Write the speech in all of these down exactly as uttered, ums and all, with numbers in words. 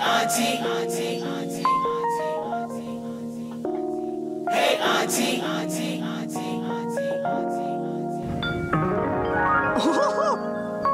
auntie, auntie, auntie, auntie, auntie. Hey auntie, auntie, auntie, auntie, auntie, auntie.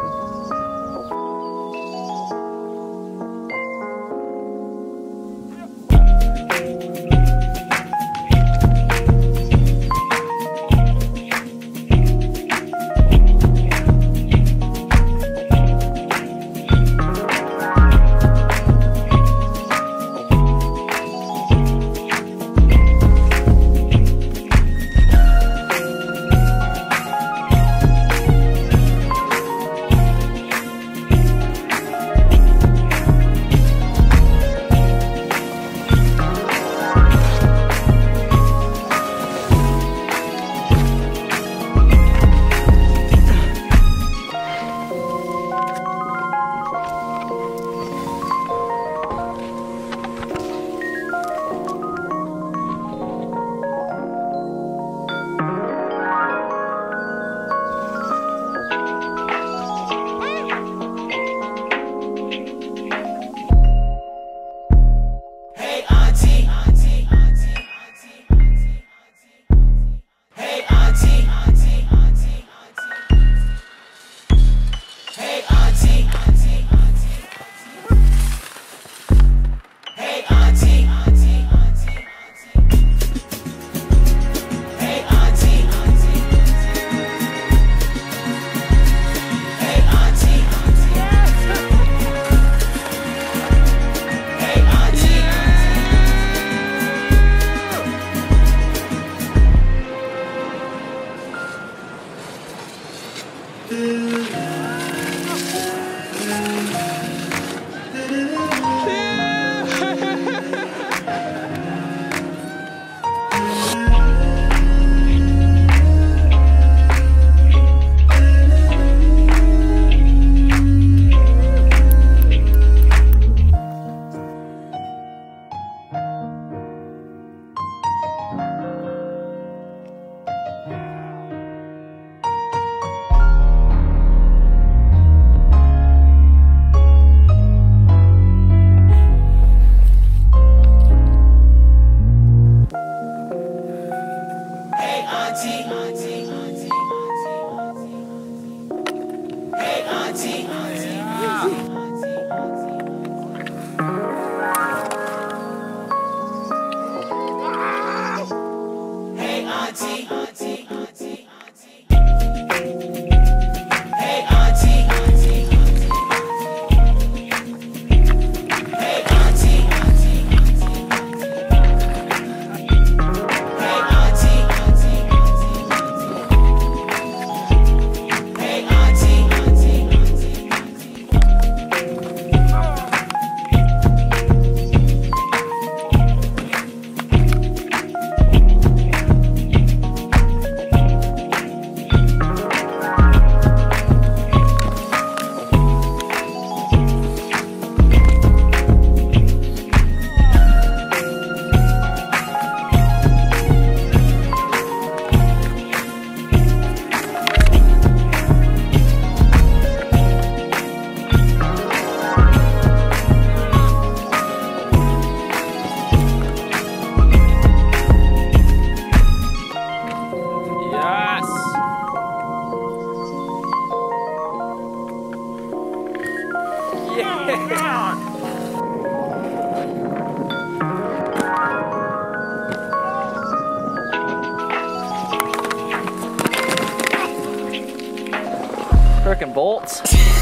Frickin' bolts.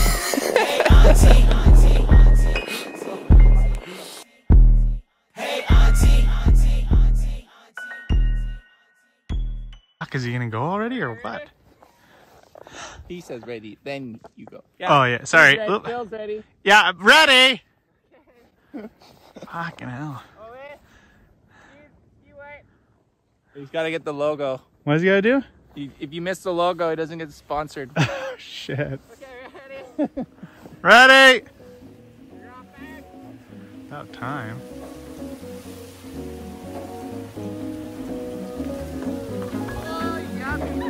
Hey auntie, auntie, auntie, hey auntie, auntie, auntie, auntie. Is he gonna go already or what? He says ready, then you go. Yeah. Oh yeah, sorry. Ready. Bill's ready. Yeah, I'm ready. Fucking hell. Oh, wait. You, you wait. He's got to get the logo. What does he gotta do? He, if you miss the logo, it doesn't get sponsored. Oh shit. Okay, ready? Ready. About time. Oh, yummy.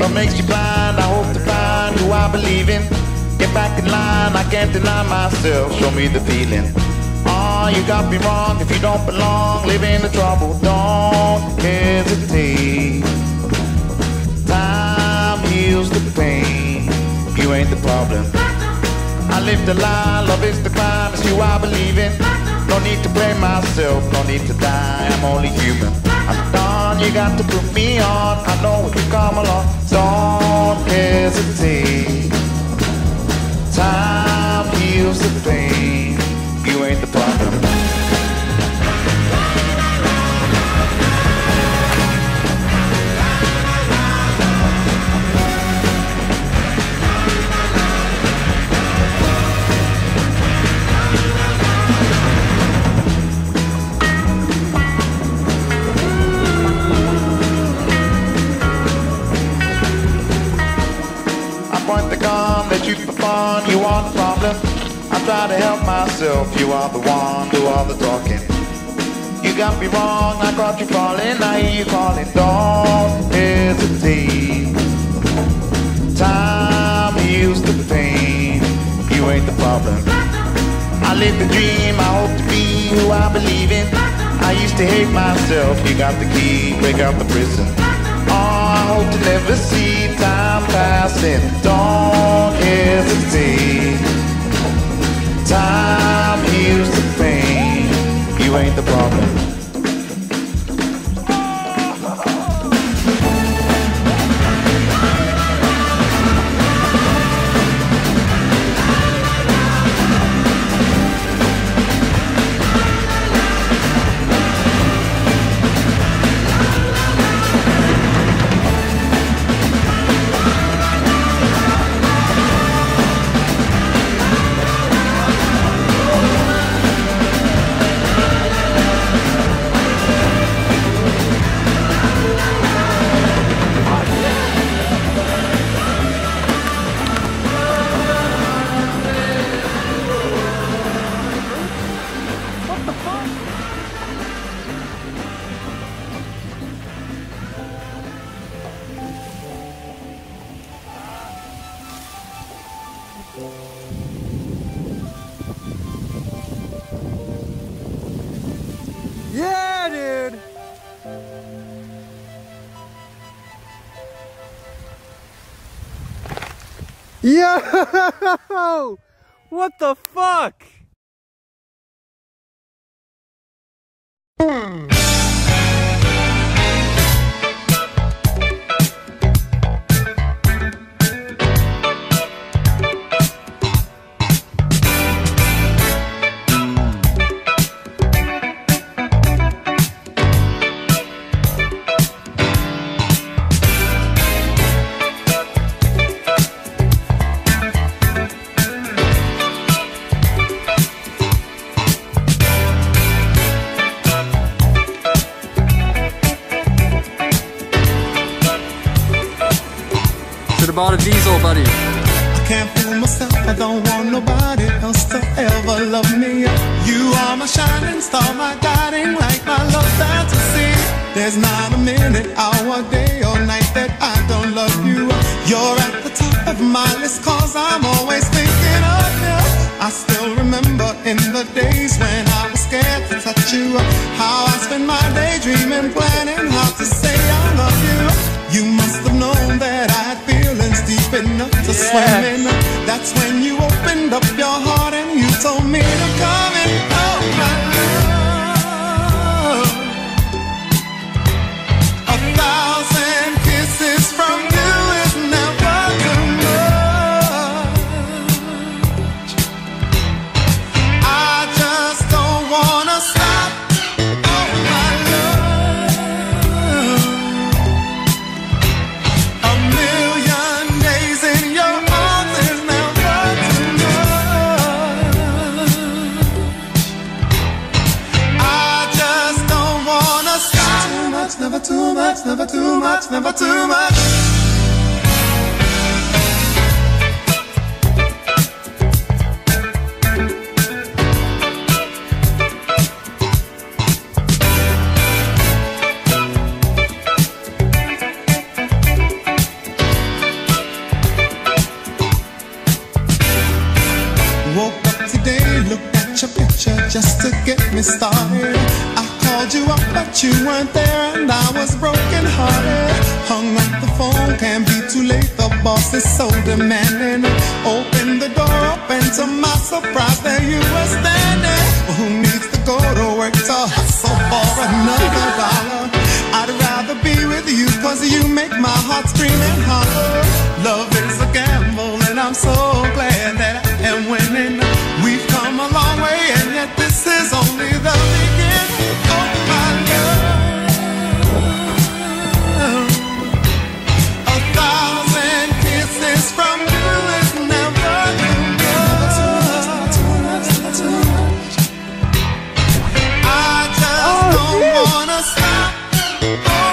Love makes you blind, I hope to find who I believe in. Get back in line, I can't deny myself, show me the feeling. Oh, you got me wrong, if you don't belong, live in the trouble, don't hesitate. Time heals the pain, you ain't the problem. I live the lie, love is the crime, it's you I believe in. No need to blame myself, no need to die, I'm only human. I'm done, you got to put me on, I know if you come along, don't hesitate. Time heals the pain, you ain't the problem. Point the gun, they shoot for fun, you are the problem. I try to help myself, you are the one, do all the talking. You got me wrong, I caught you falling, I hear you calling, don't hesitate. Time heals the pain, you ain't the problem. I live the dream, I hope to be who I believe in. I used to hate myself, you got the key, break out the prison. Oh, I hope to never see time passing. Don't hesitate. Time heals the pain. You ain't the problem. Yeah, dude! Yo! What the fuck? Should've bought a diesel, buddy. I can't fool myself, I don't want nobody else to ever love me. You are my shining star, my guiding light, my love fantasy. There's not a minute, hour, day or night that I don't love you. You're at the top of my list, cause I'm always thinking of you. I still remember in the days when I was scared to touch you, how I spent my day dreaming, planning how to say I love you. You must have known that I had feelings deep enough to Yeah. swim in. That's when you opened up your heart and you told me to come in. Oh my love, a thousand kisses from you is never too much. I just don't wanna stop. Oh my love, a million days in your arms is never too much. I just don't wanna stop. Too much, never too much, never too much, never too much. it started. I called you up, but you weren't there, and I was broken hearted. Hung up the phone, can't be too late. The boss is so demanding. Open the door up, and to my surprise, there you were standing. Who needs to go to work to hustle for another dollar? I'd rather be with you, cause you make my heart scream and holler. Love is a gamble, and I'm so glad that I am winning. We've come a long way, and yet this is only the beginning of my love. A thousand kisses from you is never enough. I just don't wanna stop.